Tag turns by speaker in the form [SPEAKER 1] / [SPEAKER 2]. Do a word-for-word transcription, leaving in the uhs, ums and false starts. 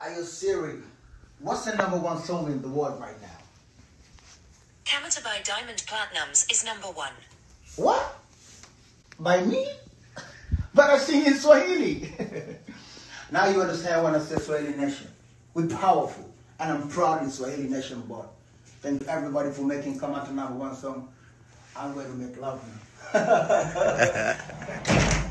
[SPEAKER 1] Are you serious? What's the number one song in the world right now?
[SPEAKER 2] Kamata by Diamond Platnumz is number one.
[SPEAKER 1] What? By me? But I sing in Swahili. Now you understand when I say Swahili Nation. We're powerful. And I'm proud in Swahili Nation, but thank you everybody for making Kamata number one song. I'm going to make love now.